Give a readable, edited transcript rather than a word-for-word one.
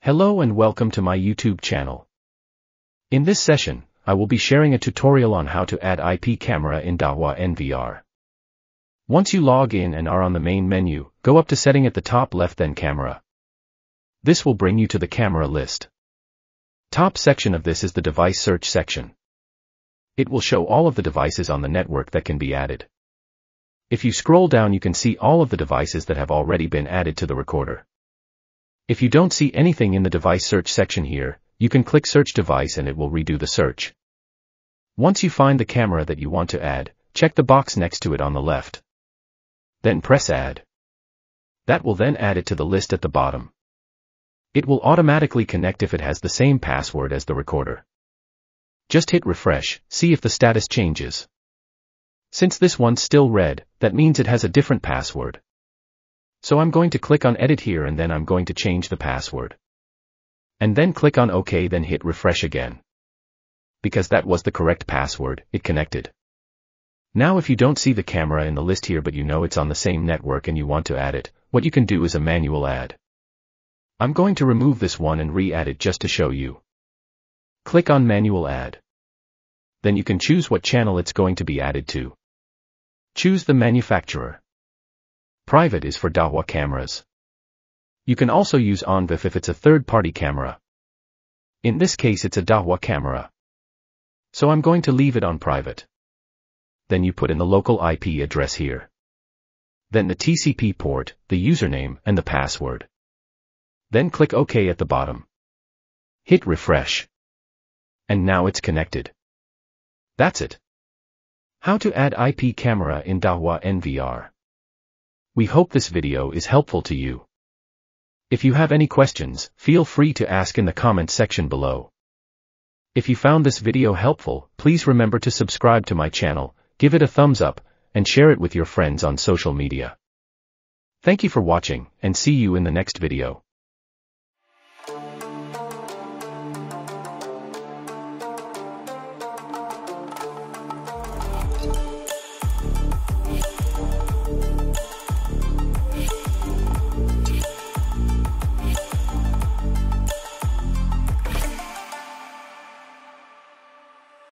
Hello and welcome to my YouTube channel. In this session, I will be sharing a tutorial on how to add IP camera in Dahua NVR. Once you log in and are on the main menu, go up to Setting at the top left, then Camera. This will bring you to the camera list. Top section of this is the device search section. It will show all of the devices on the network that can be added. If you scroll down, you can see all of the devices that have already been added to the recorder. If you don't see anything in the device search section here, you can click Search Device and it will redo the search. Once you find the camera that you want to add, check the box next to it on the left. Then press Add. That will then add it to the list at the bottom. It will automatically connect if it has the same password as the recorder. Just hit refresh, see if the status changes. Since this one's still red, that means it has a different password. So I'm going to click on Edit here and then I'm going to change the password. And then click on OK, then hit refresh again. Because that was the correct password, it connected. Now if you don't see the camera in the list here but you know it's on the same network and you want to add it, what you can do is a manual add. I'm going to remove this one and re-add it just to show you. Click on Manual Add. Then you can choose what channel it's going to be added to. Choose the manufacturer. Private is for Dahua cameras. You can also use OnVIF if it's a third-party camera. In this case it's a Dahua camera. So I'm going to leave it on private. Then you put in the local IP address here. Then the TCP port, the username, and the password. Then click OK at the bottom. Hit refresh. And now it's connected. That's it. How to add IP camera in Dahua NVR. We hope this video is helpful to you. If you have any questions, feel free to ask in the comment section below. If you found this video helpful, please remember to subscribe to my channel, give it a thumbs up, and share it with your friends on social media. Thank you for watching, and see you in the next video.